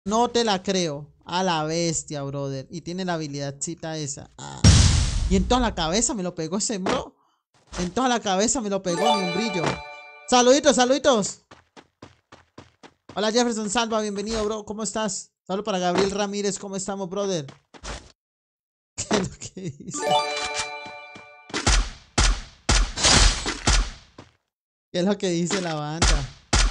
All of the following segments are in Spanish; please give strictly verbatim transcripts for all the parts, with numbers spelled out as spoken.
No te la creo. A la bestia, brother. Y tiene la habilidadcita esa. Ah. Y en toda la cabeza me lo pegó ese bro. En toda la cabeza me lo pegó ni un brillo. Saluditos, saluditos. Hola Jefferson Salva, bienvenido, bro. ¿Cómo estás? Saludos para Gabriel Ramírez. ¿Cómo estamos, brother? ¿Qué es lo que dice? ¿Qué es lo que dice la banda?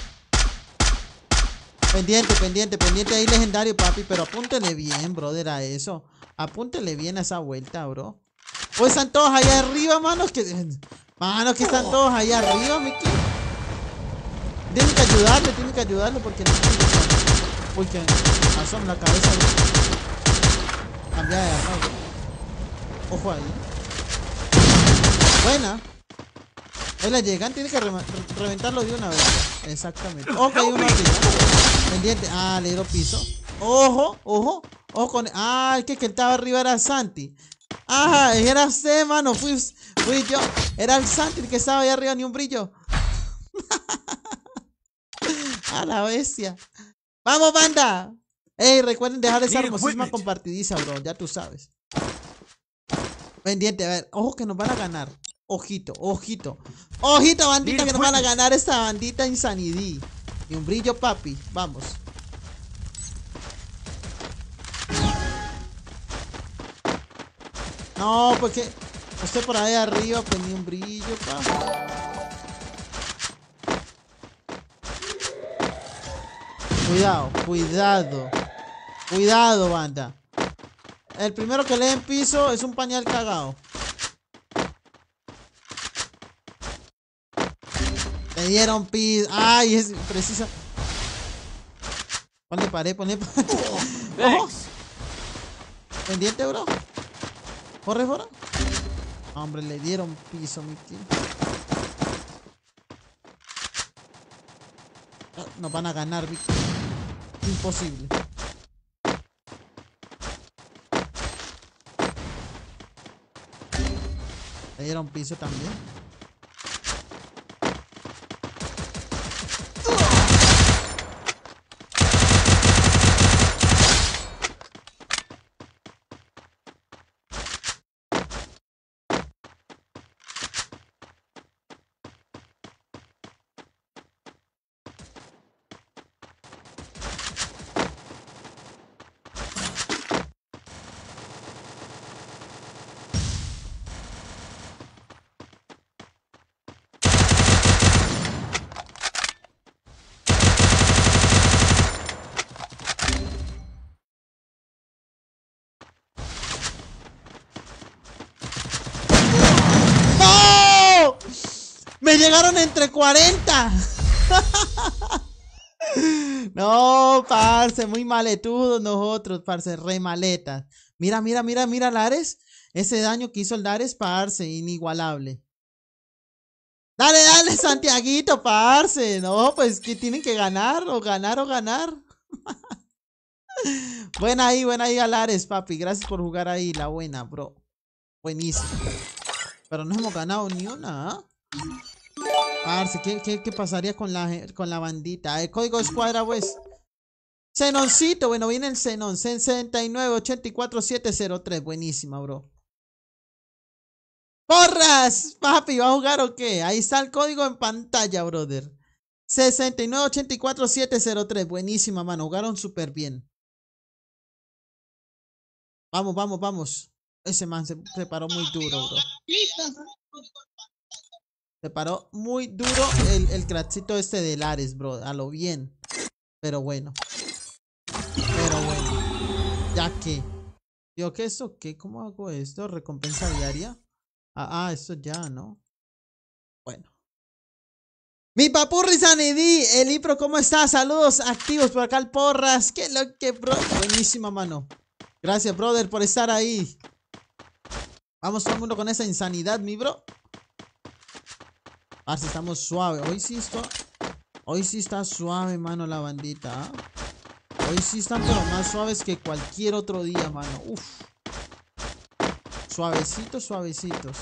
Pendiente, pendiente, pendiente ahí, legendario, papi. Pero apúntele bien, brother, a eso. Apúntele bien a esa vuelta, bro. Pues están todos allá arriba, manos. Que... Manos, que están todos allá arriba, Mickey. Tienen que ayudarle, tienen que ayudarle porque no. Uy, que asoma la cabeza, bro. Cambia de arma, bro. Ojo ahí. Buena. Ahí la llegan, tiene que re re reventarlo de una vez. Exactamente. Ok, uno arriba. Pendiente. Ah, le dio piso. Ojo, ojo. Ojo con. Ah, el que, que estaba arriba era Santi. Ah, era usted, mano. Fui, fui yo. Era el Santi el que estaba ahí arriba, ni un brillo. A la bestia. ¡Vamos, banda! Ey, recuerden dejar esa hermosísima compartidiza, bro. Ya tú sabes. Pendiente, a ver. Ojo que nos van a ganar. Ojito, ojito. Ojito, bandita, que nos van a ganar esta bandita Insanity. Y un brillo, papi. Vamos. No, porque usted por ahí arriba, pues ni un brillo, papi. Cuidado, cuidado. Cuidado, banda. El primero que lee en piso es un pañal cagado. Me dieron piso. Ay, es preciso. Ponle pared, ponle pared. Ojo. Pendiente, bro. Corre, corre. Hombre, le dieron piso, mi tío. Nos van a ganar, mi tío. Imposible. Le dieron piso también. ¡Me llegaron entre cuarenta! No, parce, muy maletudos nosotros, parce, re maletas. Mira, mira, mira, mira, Lares. Ese daño que hizo el Lares, parce, inigualable. Dale, dale, Santiaguito, parce. No, pues que tienen que ganar, o ganar, o ganar. Buena ahí, buena ahí, Lares, papi. Gracias por jugar ahí, la buena, bro. Buenísimo. Pero no hemos ganado ni una, ¿eh? Parce, ¿qué, qué, qué pasaría con la, con la bandita? El código escuadra, pues. Xenoncito, bueno, viene el Xenon. sesenta y nueve ochenta y cuatro siete cero tres. Buenísima, bro. ¡Porras! Papi, ¿va a jugar o qué? Ahí está el código en pantalla, brother. sesenta y nueve ochenta y cuatro siete cero tres. Buenísima, mano. Jugaron súper bien. Vamos, vamos, vamos. Ese man se, se paró muy duro, bro. Se paró muy duro el, el crackcito este de Lares, bro. A lo bien. Pero bueno. Pero bueno. Ya que. Digo, ¿qué esto? ¿Qué? ¿Cómo hago esto? ¿Recompensa diaria? Ah, ah, esto ya, ¿no? Bueno. Mi papurri Sanidí. El Ipro, ¿cómo estás? Saludos activos por acá al Porras. ¿Qué lo que, bro? Buenísima, mano. Gracias, brother, por estar ahí. Vamos todo el mundo con esa insanidad, mi bro. Ah, si estamos suave. Hoy sí está. Hoy sí está suave, mano, la bandita. ¿eh? Hoy sí están, pero más suaves que cualquier otro día, mano. Uf. Suavecitos, suavecitos.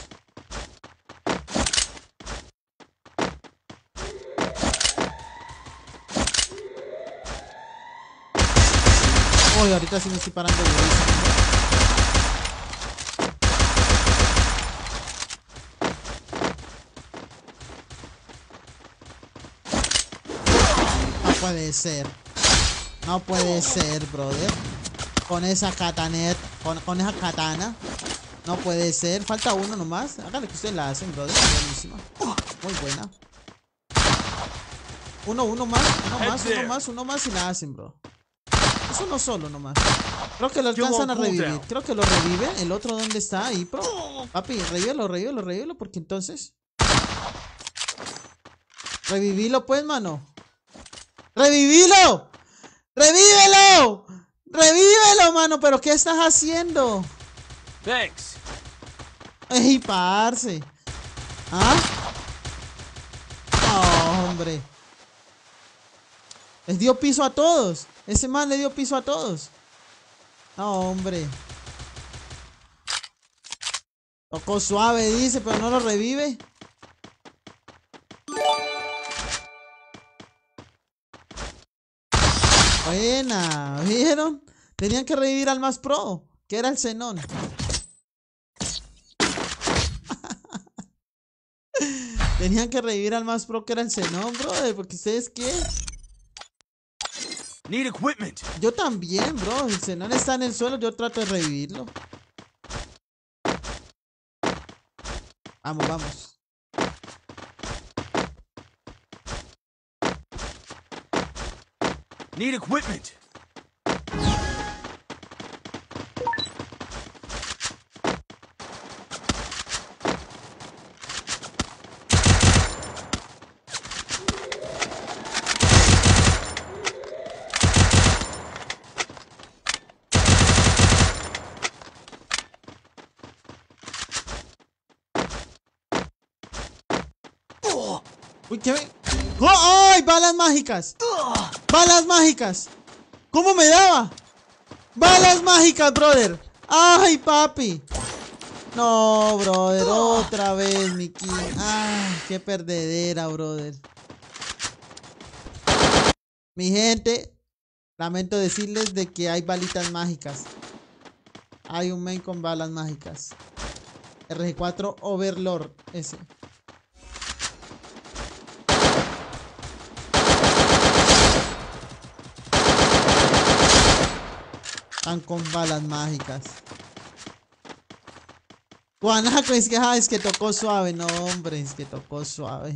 Uy, ahorita sí me estoy parando durísimo. No puede ser. No puede ser, brother. Con esa katanet, con, con esa katana. No puede ser. Falta uno nomás. Hágale que ustedes la hacen, brother. Buenísima. Muy buena. Uno, uno más, uno más, uno más, uno más y la hacen, bro. Es uno solo nomás. Creo que lo alcanzan a revivir. Creo que lo reviven. El otro, ¿dónde está? Ahí, bro. Papi, revívelo, revívelo, revívelo. Porque entonces... Revivilo, pues, mano. ¡Revivilo! ¡Revívelo! ¡Revívelo, mano! ¿Pero qué estás haciendo? Thanks. ¡Ey, parce! ¿Ah? No, hombre. Les dio piso a todos. Ese man le dio piso a todos. No, hombre. Tocó suave, dice, pero no lo revive. Buena, ¿vieron? Tenían que revivir al más pro, que era el Zenón. Tenían que revivir al más pro, que era el Zenón, brother. Porque ustedes, ¿qué? Need equipment. Yo también, bro. El Zenón está en el suelo, yo trato de revivirlo. Vamos, vamos. Need equipment. Uy, ¿qué me...? ¡Oh! ¡Ay! ¡Balas mágicas! ¡Balas mágicas! ¿Cómo me daba? ¡Balas mágicas, brother! ¡Ay, papi! No, brother. Otra vez, mi king. ¡Ay, qué perdedera, brother! Mi gente, lamento decirles de que hay balitas mágicas. Hay un main con balas mágicas. R G cuatro Overlord, ese. Están con balas mágicas. Guanaco, es que, ah, es que tocó suave. No, hombre, es que tocó suave.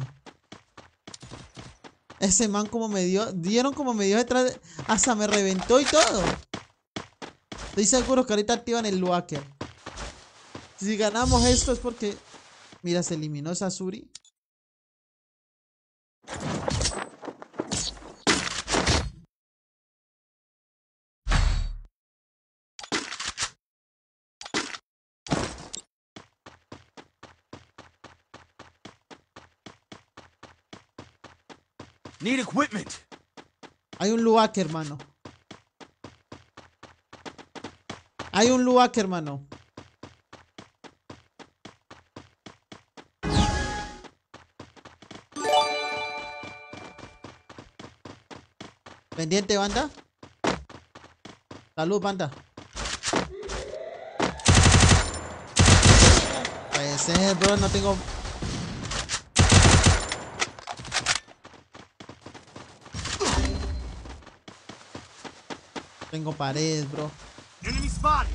Ese man como me dio, dieron como me dio detrás de, hasta me reventó y todo. Estoy seguro que ahorita activan el Luaker. Si ganamos esto es porque, mira, se eliminó esa Suri. Need equipment. Hay un Luaker, hermano. Hay un Luaker, hermano. Pendiente, banda. Salud, banda. Puede ser, bro, no tengo... Tengo paredes, bro. Enemy spotted.